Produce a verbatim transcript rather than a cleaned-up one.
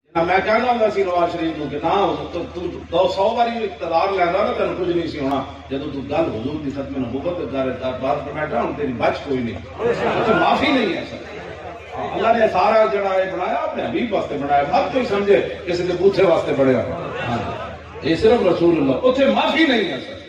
मैं कहना होंगे सी नवाज शरीफ को कि ना तू तू दो सौ बारी इकतदार लैंदा ना तेन कुछ नहीं सी होना जो तू गल हुजूर की सदमे नबूवत कर बात पर बैठा हूं तेरी बच कोई नहीं तो माफी नहीं है सर। अल्लाह ने सारा जड़ा बनाया अपने हबीब वास्ते बनाया, हर कोई समझे किसी के बूथे वास्ते बढ़िया ये सिर्फ रसूल अल्लाह, उसे माफी नहीं है सर।